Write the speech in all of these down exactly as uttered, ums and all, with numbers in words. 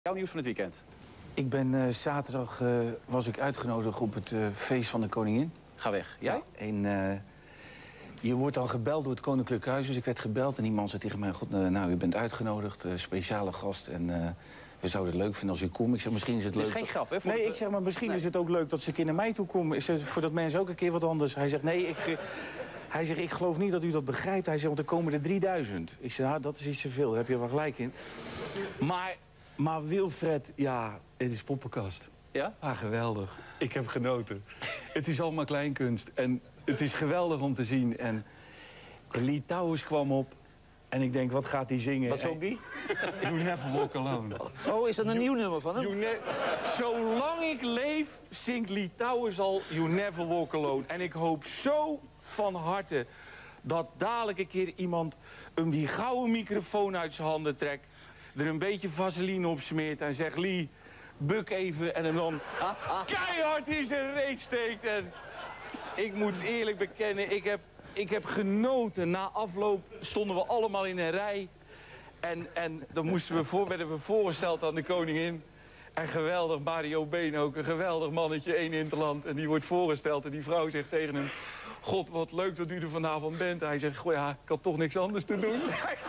Jouw nieuws van het weekend. Ik ben uh, zaterdag uh, was ik uitgenodigd op het uh, feest van de koningin. Ga weg. Jij? Ja, en uh, je wordt dan gebeld door het Koninklijk Huis. Dus ik werd gebeld en die man zei tegen mij: God, uh, nou, u bent uitgenodigd, uh, speciale gast. En uh, we zouden het leuk vinden als u komt. Ik zeg, misschien is het leuk. Dat is geen grap, hè? Nee, het... ik zeg, maar misschien nee. is het ook leuk dat ze een keer naar mij toe komen. Ik zeg, voordat mensen ook een keer wat anders. Hij zegt, nee, ik... Uh, Hij zegt, ik geloof niet dat u dat begrijpt. Hij zegt, want er komen er drieduizend. Ik zeg, ah, dat is iets te veel, daar heb je wel gelijk in. Maar, maar Wilfred, ja, het is poppenkast. Ja? Ah, geweldig. Ik heb genoten. Het is allemaal kleinkunst. En het is geweldig om te zien. En Lee Towers kwam op. En ik denk, wat gaat hij zingen? Wat zong die? You Never Walk Alone. Oh, is dat een you, nieuw nummer van hem? Zolang ik leef, zingt Lee Towers al You Never Walk Alone. En ik hoop zo van harte dat dadelijk een keer iemand hem die gouden microfoon uit zijn handen trekt, er een beetje vaseline op smeert en zegt, Lee, buk even, en hem dan keihard in zijn reet steekt. En ik moet eerlijk bekennen, ik heb, ik heb genoten. Na afloop stonden we allemaal in een rij en, en dan moesten we voor, werden we voorgesteld aan de koningin. En geweldig, Mario Been ook, een geweldig mannetje, één interland. En die wordt voorgesteld en die vrouw zegt tegen hem: God, wat leuk dat u er vanavond bent. Hij zegt, goh ja, ik had toch niks anders te doen.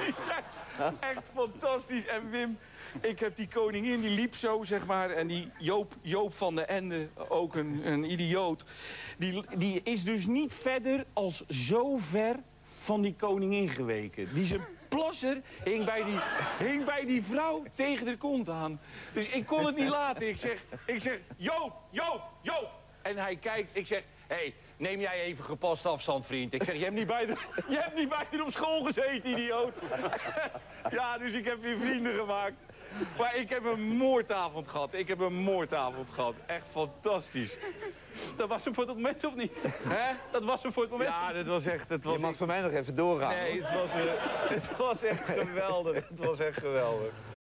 Echt fantastisch. En Wim, ik heb die koningin, die liep zo, zeg maar. En die Joop, Joop van den Ende, ook een, een idioot. Die, die is dus niet verder als zo ver van die koningin geweken. Die zijn plasser hing bij die, hing bij die vrouw tegen de kont aan. Dus ik kon het niet laten. Ik zeg, ik zeg, Joop, Joop, Joop. En hij kijkt, ik zeg, hé, hey, neem jij even gepast afstand, vriend. Ik zeg, je hebt niet bij de, je hebt niet bij de op school gezeten, idioot. Ja, dus ik heb weer vrienden gemaakt. Maar ik heb een moordavond gehad. Ik heb een moordavond gehad. Echt fantastisch. Dat was hem voor het moment, of niet? Hè? Dat was hem voor het moment. Ja, dat was echt... Dat was Je mag echt... voor mij nog even doorgaan. Nee, het was, uh, het was echt geweldig. Het was echt geweldig.